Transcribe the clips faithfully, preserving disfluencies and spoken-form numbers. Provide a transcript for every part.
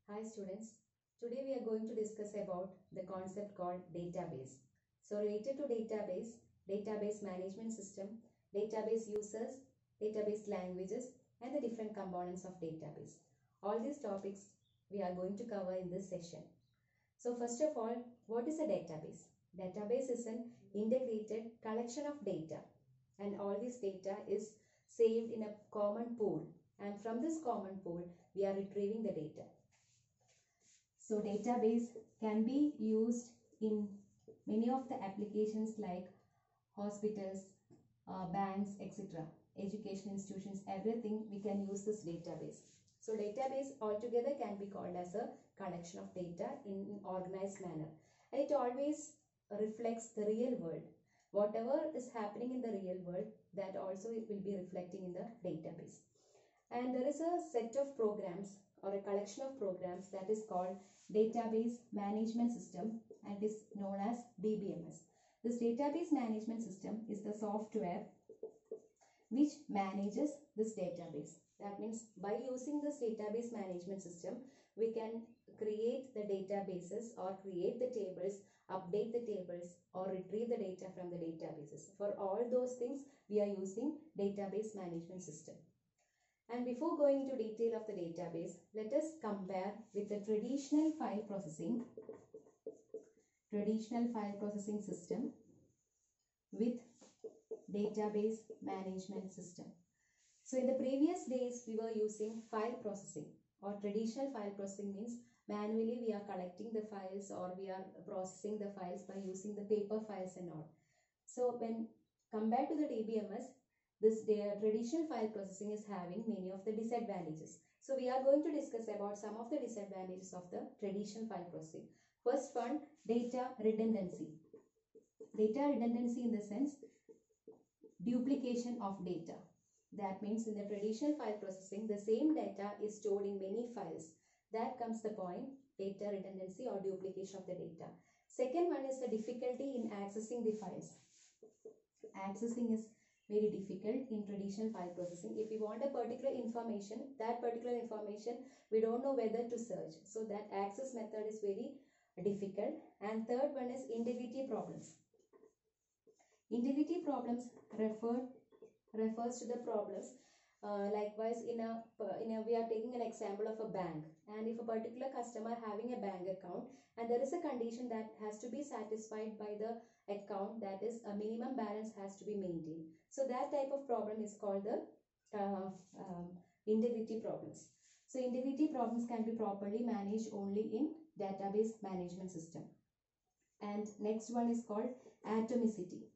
Hi students, today we are going to discuss about the concept called database. So related to database, database management system, database users, database languages and the different components of database. All these topics we are going to cover in this session. So first of all, what is a database? Database is an integrated collection of data and all this data is saved in a common pool, and from this common pool we are retrieving the data. So database can be used in many of the applications like hospitals, uh, banks, et cetera. Education institutions, everything we can use this database. So database altogether can be called as a collection of data in an organized manner. And it always reflects the real world. Whatever is happening in the real world, that also it will be reflecting in the database. And there is a set of programs or a collection of programs that is called Database Management System and is known as D B M S. This database management system is the software which manages this database. That means by using this database management system, we can create the databases or create the tables, update the tables or retrieve the data from the databases. For all those things, we are using database management system. And before going into detail of the database, let us compare with the traditional file processing, traditional file processing system with database management system. So in the previous days, we were using file processing, or traditional file processing means manually we are collecting the files or we are processing the files by using the paper files and all. So when compared to the D B M S, this uh, traditional file processing is having many of the disadvantages. So we are going to discuss about some of the disadvantages of the traditional file processing. First one, data redundancy. Data redundancy in the sense duplication of data. That means in the traditional file processing, the same data is stored in many files. That comes the point, data redundancy or duplication of the data. Second one is the difficulty in accessing the files. Accessing is very difficult in traditional file processing. If we want a particular information, that particular information, we don't know whether to search. So that access method is very difficult. And third one is integrity problems. Integrity problems refer, refers to the problems. Uh, likewise, in a, in a, we are taking an example of a bank. And if a particular customer having a bank account and there is a condition that has to be satisfied by the account, that is a minimum balance has to be maintained. So that type of problem is called the uh, um, integrity problems. So integrity problems can be properly managed only in database management system. And next one is called atomicity.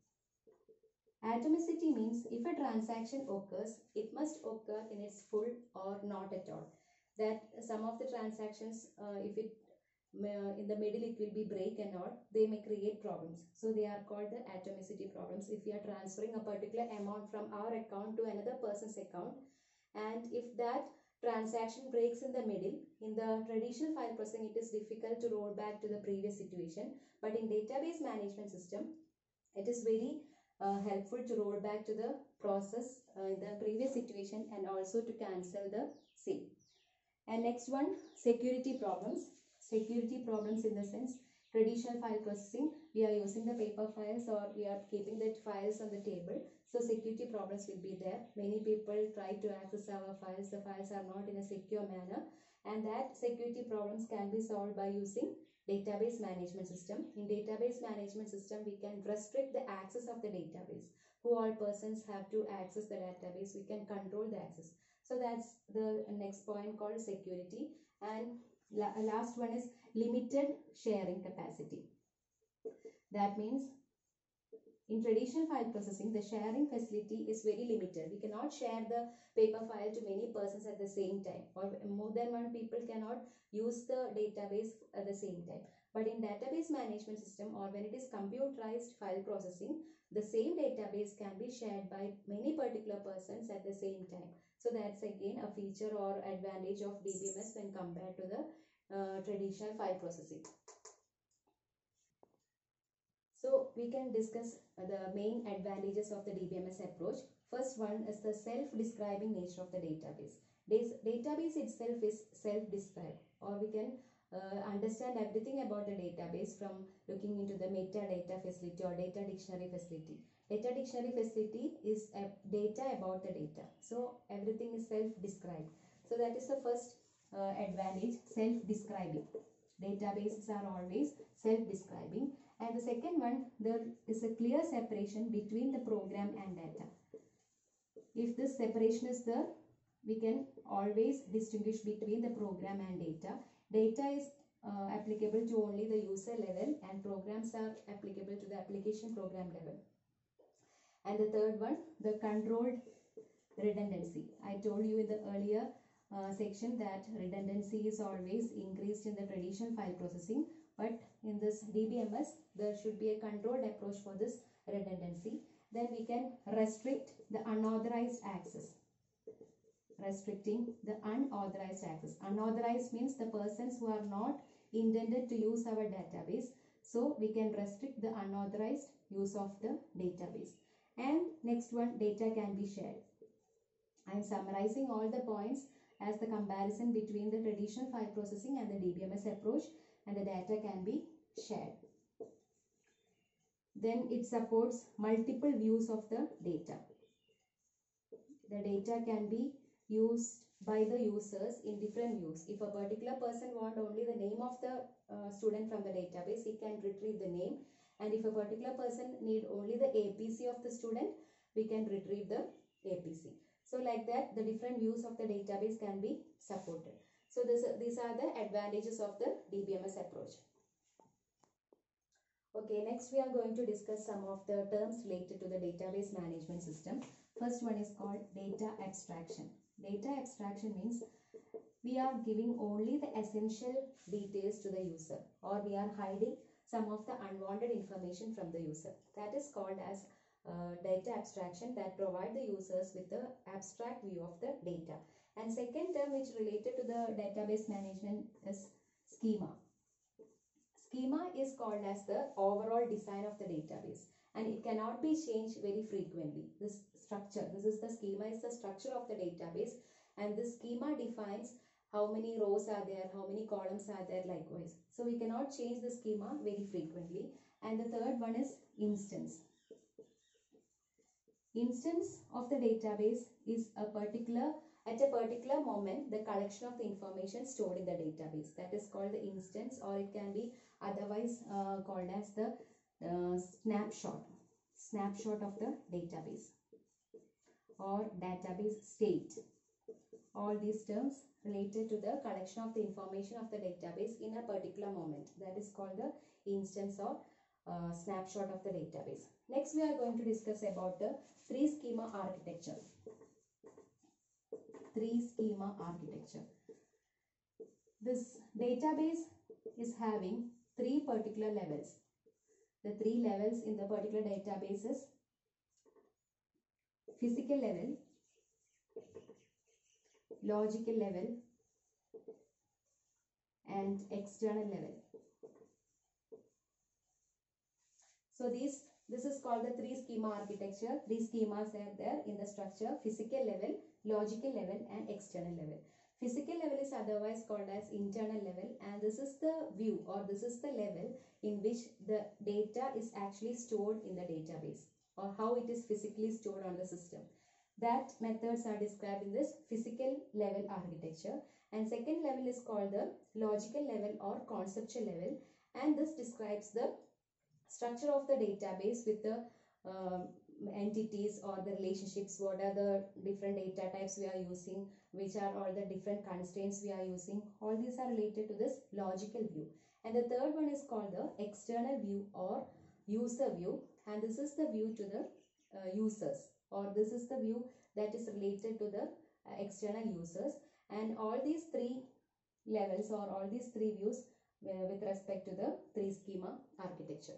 Atomicity means if a transaction occurs, it must occur in its full or not at all. That some of the transactions, uh, if it uh, in the middle it will be break and all, they may create problems. So they are called the atomicity problems. If we are transferring a particular amount from our account to another person's account, and if that transaction breaks in the middle, in the traditional file processing, it is difficult to roll back to the previous situation. But in database management system, it is very uh, helpful to roll back to the process uh, in the previous situation and also to cancel the same. And next one, security problems. Security problems in the sense, traditional file processing, we are using the paper files or we are keeping the files on the table. So security problems will be there. Many people try to access our files. The files are not in a secure manner. And that security problems can be solved by using database management system. In database management system, we can restrict the access of the database. Who all persons have to access the database, we can control the access. So that's the next point called security. And la last one is limited sharing capacity. That means in traditional file processing, the sharing facility is very limited. We cannot share the paper file to many persons at the same time, or more than one people cannot use the database at the same time. But in database management system, or when it is computerized file processing, the same database can be shared by many particular persons at the same time. So that's again a feature or advantage of D B M S when compared to the uh, traditional file processing. So we can discuss the main advantages of the D B M S approach. First one is the self-describing nature of the database. This database itself is self-described, or we can uh, understand everything about the database from looking into the metadata facility or data dictionary facility. Data dictionary facility is a data about the data. So everything is self-described. So that is the first uh, advantage, self-describing. Databases are always self-describing. And the second one, there is a clear separation between the program and data. If this separation is there, we can always distinguish between the program and data. Data is uh, applicable to only the user level, and programs are applicable to the application program level. And the third one, the controlled redundancy. I told you in the earlier uh, section that redundancy is always increased in the traditional file processing, but in this D B M S there should be a controlled approach for this redundancy. Then we can restrict the unauthorized access. Restricting the unauthorized access. Unauthorized means the persons who are not intended to use our database. So we can restrict the unauthorized use of the database. And next one, data can be shared. I am summarizing all the points as the comparison between the traditional file processing and the D B M S approach, and the data can be shared. Then it supports multiple views of the data. The data can be used by the users in different views. If a particular person wants only the name of the uh, student from the database, he can retrieve the name. And if a particular person need only the A P C of the student, we can retrieve the A P C. So like that, the different views of the database can be supported. So this, these are the advantages of the D B M S approach. Okay, next we are going to discuss some of the terms related to the database management system. First one is called data abstraction. Data abstraction means we are giving only the essential details to the user, or we are hiding some of the unwanted information from the user. That is called as uh, data abstraction, that provide the users with the abstract view of the data. And second term which related to the database management is schema. Schema is called as the overall design of the database, and it cannot be changed very frequently. This structure, this is the schema, is the structure of the database, and this schema defines how many rows are there, how many columns are there, likewise. So we cannot change the schema very frequently. And the third one is instance. Instance of the database is a particular, at a particular moment, the collection of the information stored in the database. That is called the instance, or it can be otherwise uh, called as the uh, snapshot. Snapshot of the database, or database state. All these terms related to the collection of the information of the database in a particular moment. That is called the instance or uh, snapshot of the database. Next we are going to discuss about the three schema architecture. Three schema architecture. This database is having three particular levels. The three levels in the particular database is physical level, logical level, and external level. So these this is called the three schema architecture. Three schemas are there in the structure: physical level, logical level, and external level. Physical level is otherwise called as internal level, and this is the view, or this is the level in which the data is actually stored in the database, or how it is physically stored on the system. That methods are described in this physical level architecture. And second level is called the logical level or conceptual level, and this describes the structure of the database with the uh, entities or the relationships, what are the different data types we are using, which are all the different constraints we are using. All these are related to this logical view. And the third one is called the external view or user view, and this is the view to the uh, users, or this is the view that is related to the uh, external users. And all these three levels or all these three views uh, with respect to the three schema architecture.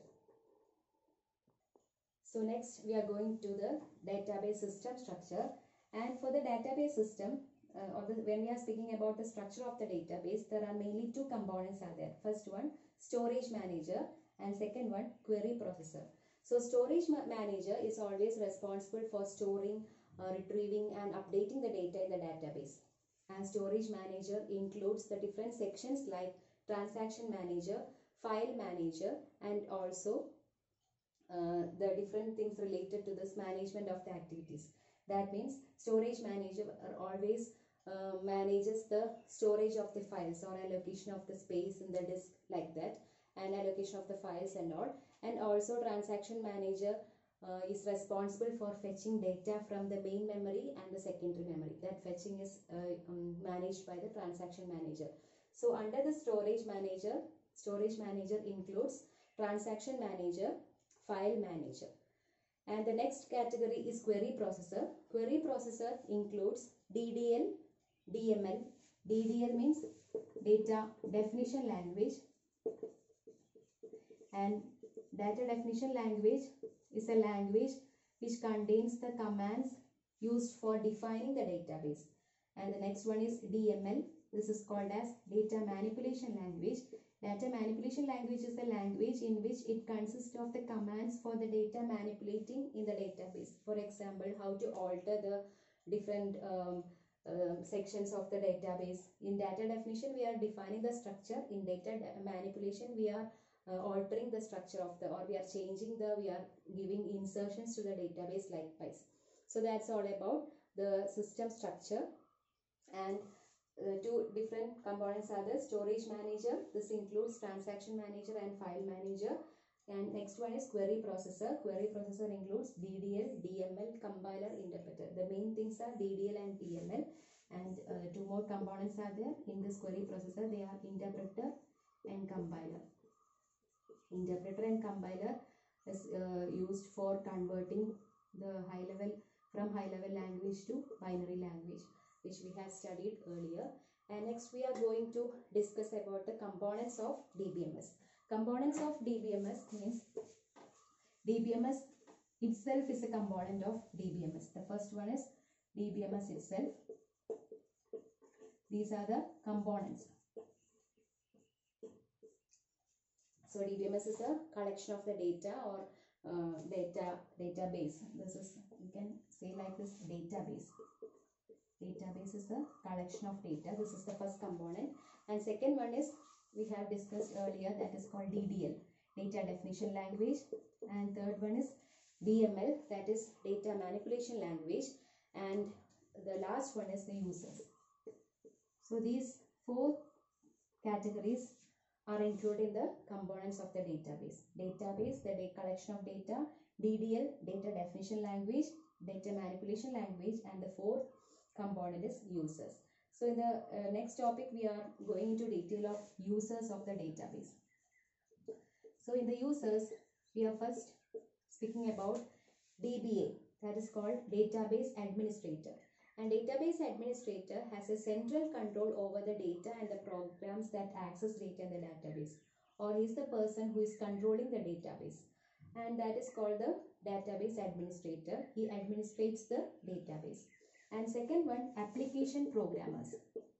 So next we are going to the database system structure. And for the database system, uh, or the, when we are speaking about the structure of the database, there are mainly two components are there. First one, storage manager, and second one, query processor. So storage ma manager is always responsible for storing, uh, retrieving and updating the data in the database. And storage manager includes the different sections like transaction manager, file manager, and also uh, the different things related to this management of the activities. That means storage manager are always uh, manages the storage of the files or allocation of the space in the disk like that, and allocation of the files and all. And also transaction manager uh, is responsible for fetching data from the main memory and the secondary memory. That fetching is uh, um, managed by the transaction manager. So under the storage manager, storage manager includes transaction manager, file manager. And the next category is query processor. Query processor includes D D L, D M L. D D L means data definition language, and data definition language is a language which contains the commands used for defining the database. And the next one is D M L. This is called as data manipulation language. Data manipulation language is a language in which it consists of the commands for the data manipulating in the database. For example, how to alter the different um, uh, sections of the database. In data definition, we are defining the structure. In data manipulation, we are uh, altering the structure of the, or we are changing the, we are giving insertions to the database likewise. So that's all about the system structure. And Uh, two different components are the storage manager. This includes transaction manager and file manager. And next one is query processor. Query processor includes D D L, D M L, compiler, interpreter. The main things are D D L and D M L. And uh, two more components are there in this query processor. They are interpreter and compiler. Interpreter and compiler is uh, used for converting the high level from high level language to binary language, which we have studied earlier. And next we are going to discuss about the components of D B M S. Components of D B M S means D B M S itself is a component of D B M S. The first one is D B M S itself. These are the components. So D B M S is a collection of the data or uh, data database. This is, you can say like this, database. Database is a collection of data. This is the first component. And second one is, we have discussed earlier, that is called D D L, data definition language. And third one is D M L, that is data manipulation language. And the last one is the users. So these four categories are included in the components of the database. Database, the collection of data. D D L, data definition language. Data manipulation language. And the fourth component is users. So in the uh, next topic, we are going into detail of users of the database. So in the users, we are first speaking about D B A, that is called database administrator. And database administrator has a central control over the data and the programs that access data in the database, or he is the person who is controlling the database, and that is called the database administrator. He administrates the database. And second one, application programmers.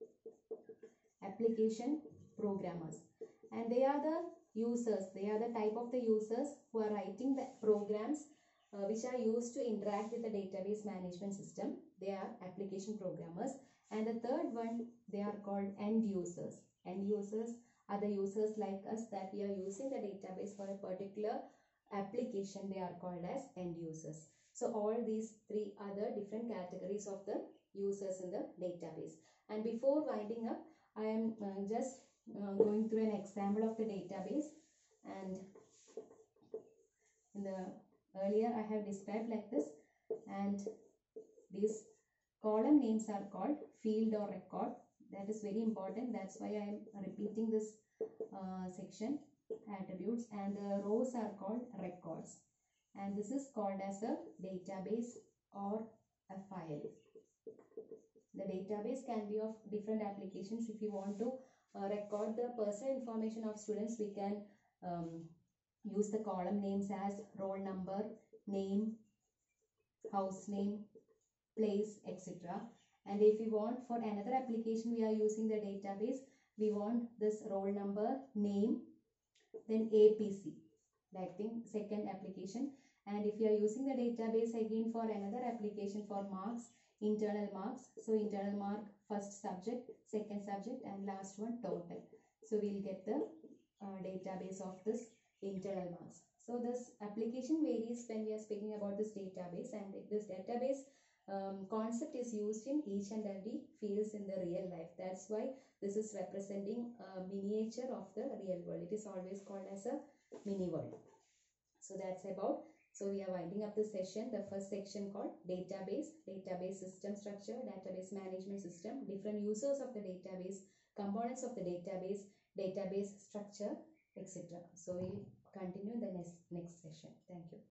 Application programmers. And they are the users. They are the type of the users who are writing the programs uh, which are used to interact with the database management system. They are application programmers. And the third one, they are called end users. End users are the users like us that we are using the database for a particular application. They are called as end users. So all these three are the different categories of the users in the database. And before winding up, I am uh, just uh, going through an example of the database. And in the earlier I have described like this. And these column names are called field or record. That is very important. That's why I am repeating this uh, section, attributes. And the rows are called records. And this is called as a database or a file. The database can be of different applications. If you want to uh, record the personal information of students, we can um, use the column names as roll number, name, house name, place, et cetera. And if we want for another application, we are using the database, we want this roll number, name, then A P C. Like thing, second application. And if you are using the database again for another application for marks, internal marks. So internal mark, first subject, second subject, and last one total. So we'll get the uh, database of this internal marks. So this application varies when we are speaking about this database, and this database um, concept is used in each and every fields in the real life. That's why this is representing a miniature of the real world. It is always called as a mini world. So that's about, so we are winding up the session, the first section called database, database system structure, database management system, different users of the database, components of the database, database structure, et cetera. So we'll continue in the next, next session. Thank you.